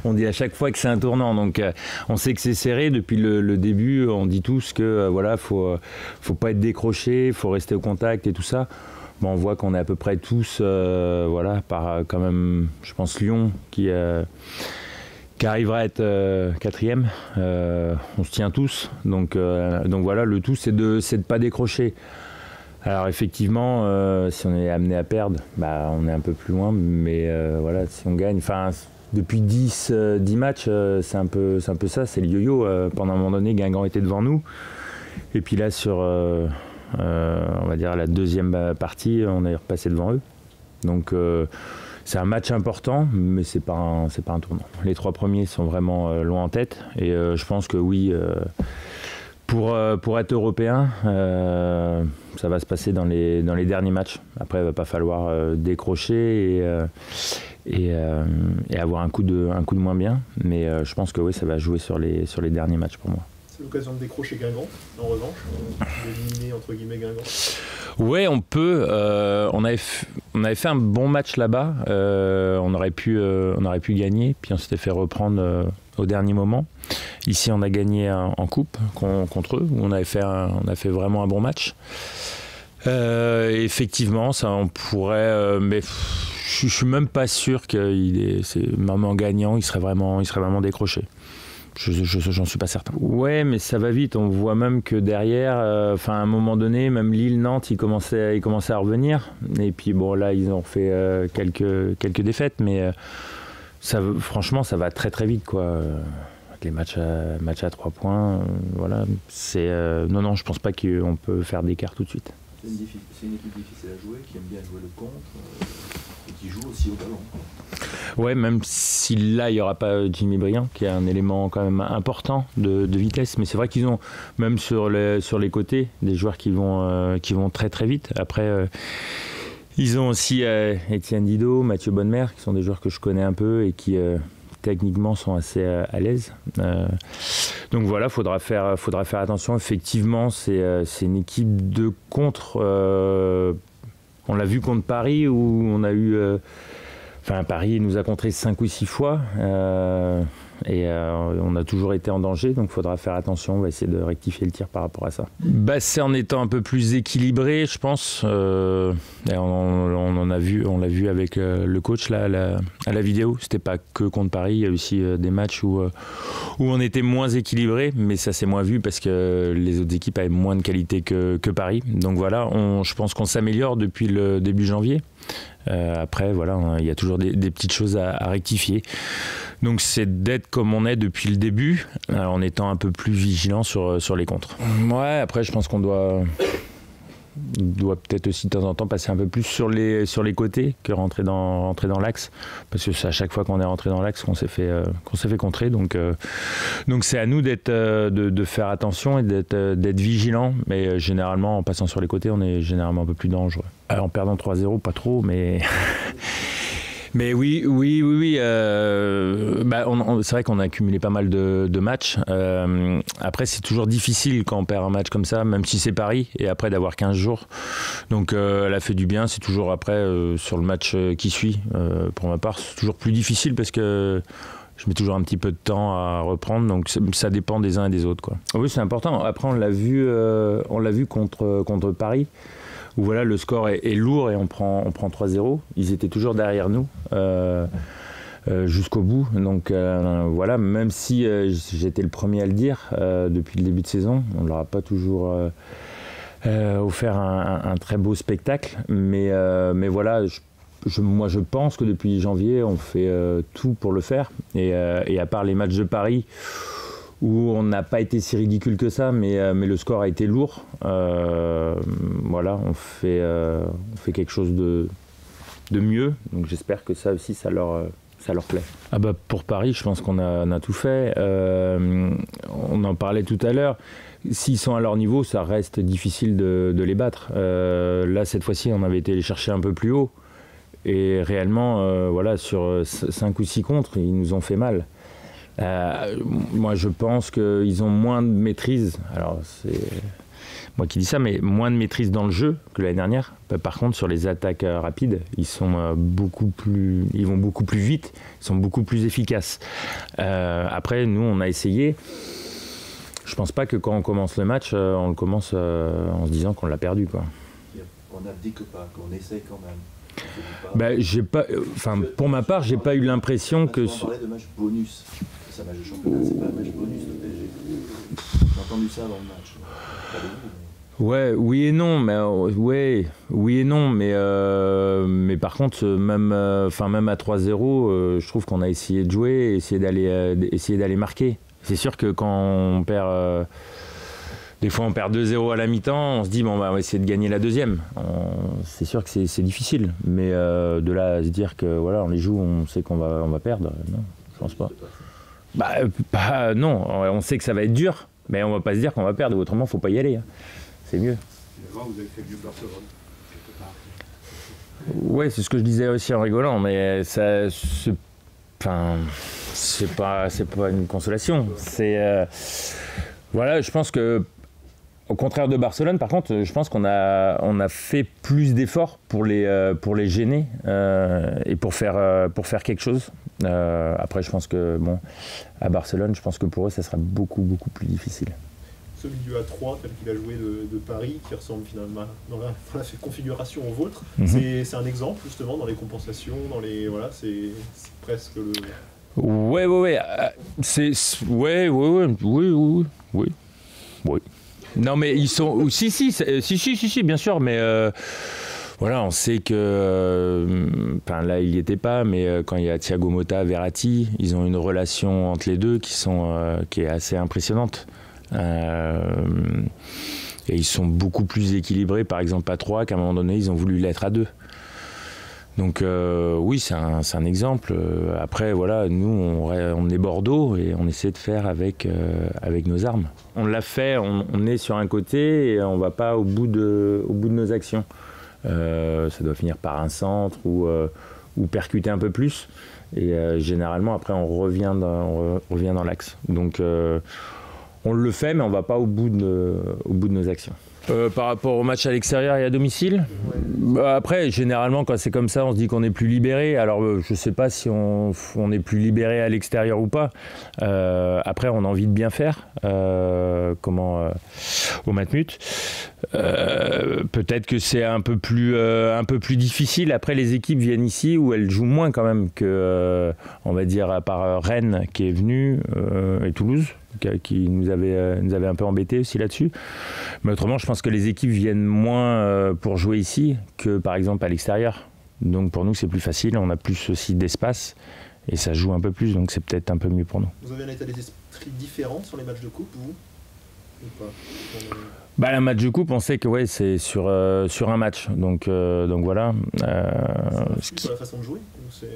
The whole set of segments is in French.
on dit à chaque fois que c'est un tournant. Donc on sait que c'est serré depuis le début. On dit tous que voilà, faut pas être décroché, faut rester au contact et tout ça. Bon, on voit qu'on est à peu près tous, voilà, par quand même, je pense Lyon qui arrivera à être quatrième. On se tient tous. Donc voilà, le tout c'est de pas décrocher. Alors effectivement, si on est amené à perdre, bah, on est un peu plus loin, mais voilà, si on gagne, enfin depuis 10 matchs, c'est un peu ça, c'est le yo-yo. Pendant un moment donné, Guingamp était devant nous, et puis là sur, on va dire la deuxième partie, on est repassé devant eux. Donc c'est un match important, mais c'est pas un tournant. Les 3 premiers sont vraiment loin en tête, et je pense que oui. Pour être européen, ça va se passer dans les derniers matchs. Après, il ne va pas falloir décrocher et avoir un coup de moins bien. Mais je pense que oui, ça va jouer sur les derniers matchs pour moi. C'est l'occasion de décrocher Guingamp, en revanche, d'éliminer entre guillemets Guingamp. Ouais, on peut. On avait fait un bon match là-bas. On aurait pu gagner, puis on s'était fait reprendre au dernier moment. Ici, on a gagné en coupe contre eux, où on a fait vraiment un bon match. Effectivement, ça on pourrait, mais je suis même pas sûr même en gagnant, il serait vraiment décroché. J'en suis pas certain. Ouais, mais ça va vite. On voit même que derrière, à un moment donné, même Lille-Nantes, ils commençaient à revenir. Et puis bon, là, ils ont fait quelques défaites, mais franchement, ça va très très vite, quoi. Les matchs à 3 points, voilà. Non, je pense pas qu'on peut faire d'écart tout de suite. C'est une équipe difficile à jouer, qui aime bien jouer le contre et qui joue aussi au ballon. Ouais, même si là, il n'y aura pas Jimmy Briand, qui est un élément quand même important de vitesse. Mais c'est vrai qu'ils ont, même sur les côtés, des joueurs qui vont très très vite. Après, ils ont aussi Étienne Didot, Mathieu Bonnemer, qui sont des joueurs que je connais un peu et qui techniquement sont assez à l'aise. Donc voilà, faudra faire attention. Effectivement, c'est une équipe de contre. On l'a vu contre Paris, où on a eu... Paris nous a contré 5 ou 6 fois. On a toujours été en danger, donc il faudra faire attention. On va essayer de rectifier le tir par rapport à ça. C'est en étant un peu plus équilibré, je pense. On l'a vu avec le coach là, à la vidéo. C'était pas que contre Paris, il y a aussi des matchs où on était moins équilibré, mais ça s'est moins vu parce que les autres équipes avaient moins de qualité que Paris. Donc voilà, je pense qu'on s'améliore depuis le début janvier. Après, voilà, il y a toujours des petites choses à rectifier. Donc c'est d'être comme on est depuis le début, en étant un peu plus vigilant sur les contres. Ouais, après je pense qu'on doit peut-être aussi de temps en temps passer un peu plus sur les côtés que rentrer dans l'axe, parce que c'est à chaque fois qu'on est rentré dans l'axe qu'on s'est fait contrer. Donc c'est à nous de faire attention et d'être vigilant, mais généralement en passant sur les côtés, on est généralement un peu plus dangereux. En perdant 3-0, pas trop, mais mais oui. C'est vrai qu'on a accumulé pas mal de matchs. Après, c'est toujours difficile quand on perd un match comme ça, même si c'est Paris, et après d'avoir 15 jours. Donc, elle a fait du bien. C'est toujours après, sur le match qui suit, pour ma part, c'est toujours plus difficile parce que je mets toujours un petit peu de temps à reprendre. Donc, ça dépend des uns et des autres, quoi. Oui, c'est important. Après, on l'a vu contre Paris, où voilà, le score est lourd et on prend 3-0. Ils étaient toujours derrière nous jusqu'au bout. Donc voilà, même si j'étais le premier à le dire depuis le début de saison, on ne leur a pas toujours offert un très beau spectacle. Mais voilà, moi je pense que depuis janvier, on fait tout pour le faire. Et à part les matchs de Paris, où on n'a pas été si ridicule que ça, mais le score a été lourd. Voilà, on fait quelque chose de mieux. Donc j'espère que ça aussi, ça leur plaît. Pour Paris, je pense qu'on a tout fait. On en parlait tout à l'heure. S'ils sont à leur niveau, ça reste difficile de les battre. Là, cette fois-ci, on avait été les chercher un peu plus haut. Et réellement, voilà, sur 5 ou 6 contres, ils nous ont fait mal. Moi, je pense qu'ils ont moins de maîtrise. Alors, moi qui dis ça, mais moins de maîtrise dans le jeu que l'année dernière. Par contre, sur les attaques rapides, ils vont beaucoup plus vite, ils sont beaucoup plus efficaces. Après, nous, on a essayé. Je pense pas que quand on commence le match, on le commence en se disant qu'on l'a perdu, quoi. On n'abdique pas, qu'on essaye quand même. Pour ma part, j'ai pas eu l'impression que. On parlait de match bonus. C'est un match de championnat, c'est pas un match bonus de PSG. J'ai entendu ça dans le match. Ouais, oui et non, mais par contre, même à 3-0, je trouve qu'on a essayé de jouer, essayer d'aller marquer. C'est sûr que quand on perd. Des fois, on perd 2-0 à la mi-temps, on se dit, on va essayer de gagner la deuxième. C'est sûr que c'est difficile, mais de là à se dire que voilà, on les joue, on sait qu'on va perdre, non, je pense pas. Non, on sait que ça va être dur, mais on va pas se dire qu'on va perdre, autrement, faut pas y aller. Hein. C'est mieux. Finalement, vous avez fait mieux que Barcelone, quelque part. Oui, c'est ce que je disais aussi en rigolant, mais ça, c'est pas une consolation. Voilà, je pense que. Au contraire de Barcelone, par contre, je pense qu'on a fait plus d'efforts pour les gêner et pour faire quelque chose. Après, je pense que à Barcelone, je pense que pour eux, ça sera beaucoup plus difficile. Ce milieu à 3, tel qu'il a joué de Paris, qui ressemble finalement dans la configuration au vôtre, c'est un exemple justement dans les compensations, c'est presque le. Ouais. Oui. Non, mais ils sont. Si, bien sûr, mais voilà, on sait que. Là, il n'y était pas, mais quand il y a Thiago Motta, Verratti, ils ont une relation entre les deux qui est assez impressionnante. Et ils sont beaucoup plus équilibrés, par exemple, à 3, qu'à un moment donné, ils ont voulu l'être à 2. Donc oui, c'est un exemple. Après, voilà, nous, on est Bordeaux et on essaie de faire avec nos armes. On l'a fait, on est sur un côté et on ne va pas au bout de nos actions. Ça doit finir par un centre ou percuter un peu plus. Et généralement, après, on revient dans l'axe. Donc, on le fait, mais on ne va pas au bout de nos actions. Par rapport au match à l'extérieur et à domicile, après, généralement, quand c'est comme ça, on se dit qu'on est plus libéré. Alors, je ne sais pas si on est plus libéré à l'extérieur ou pas. Après, on a envie de bien faire, au Matmut. Peut-être que c'est un peu plus difficile. Après, les équipes viennent ici où elles jouent moins quand même que, on va dire, à part Rennes qui est venue et Toulouse, qui nous avait un peu embêtés aussi là-dessus. Mais autrement, je pense que les équipes viennent moins pour jouer ici que par exemple à l'extérieur. Donc pour nous, c'est plus facile, on a plus aussi d'espace et ça joue un peu plus, donc c'est peut-être un peu mieux pour nous. Vous avez un état d'esprit différent sur les matchs de coupe, vous ou pas? Le match de coupe, on sait que c'est sur un match, donc voilà. C'est sur la façon de jouer ou c'est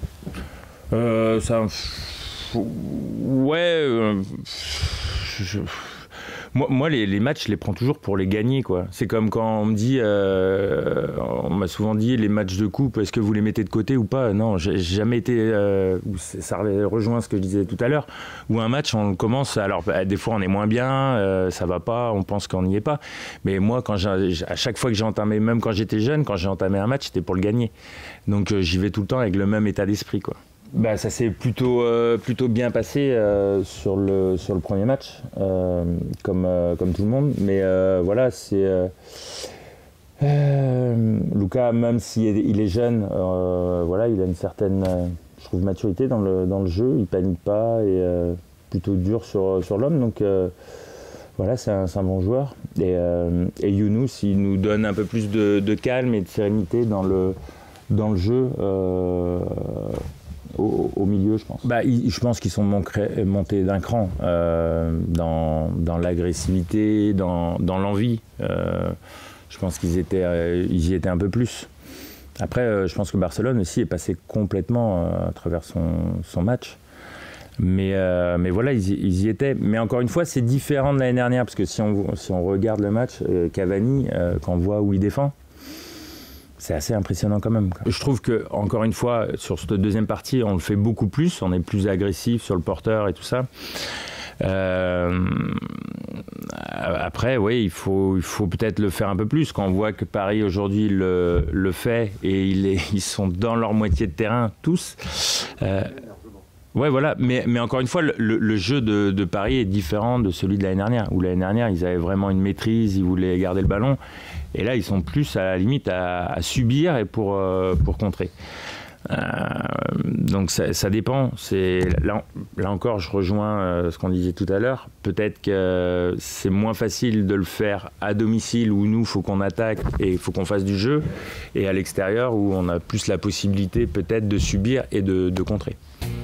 Moi, les matchs, je les prends toujours pour les gagner, quoi. C'est comme quand on me dit, on m'a souvent dit, les matchs de coupe, est-ce que vous les mettez de côté ou pas? Non, j'ai jamais été. Ça rejoint ce que je disais tout à l'heure. Où un match, on commence. Alors, des fois, on est moins bien, ça va pas, on pense qu'on n'y est pas. Mais moi, à chaque fois que j'ai entamé, même quand j'étais jeune, quand j'ai entamé un match, c'était pour le gagner. Donc, j'y vais tout le temps avec le même état d'esprit, quoi. Ça s'est plutôt bien passé sur le premier match, comme tout le monde. Mais voilà, c'est Lucas, même s'il est jeune, voilà, il a une certaine, je trouve, maturité dans le jeu. Il panique pas et plutôt dur sur l'homme. Donc voilà, c'est un bon joueur. Et Younous, il nous donne un peu plus de calme et de sérénité dans le jeu. Au milieu, je pense. Je pense qu'ils sont montés d'un cran dans l'agressivité, dans l'envie. Je pense qu'ils y étaient un peu plus. Après, je pense que Barcelone aussi est passé complètement à travers son match. Mais voilà, ils y étaient. Mais encore une fois, c'est différent de l'année dernière, parce que si on regarde le match, Cavani, quand on voit où il défend, c'est assez impressionnant quand même. Je trouve que, encore une fois, sur cette deuxième partie, on le fait beaucoup plus, on est plus agressif sur le porteur et tout ça. Après, oui, il faut peut-être le faire un peu plus. Quand on voit que Paris aujourd'hui le fait et ils sont dans leur moitié de terrain tous. Ouais, voilà. Mais encore une fois, le jeu de Paris est différent de celui de l'année dernière. Où l'année dernière, ils avaient vraiment une maîtrise, ils voulaient garder le ballon. Et là, ils sont plus à la limite à subir et pour contrer. Donc ça dépend. Là encore, je rejoins ce qu'on disait tout à l'heure. Peut-être que c'est moins facile de le faire à domicile où nous, il faut qu'on attaque et il faut qu'on fasse du jeu, et à l'extérieur où on a plus la possibilité peut-être de subir et de contrer.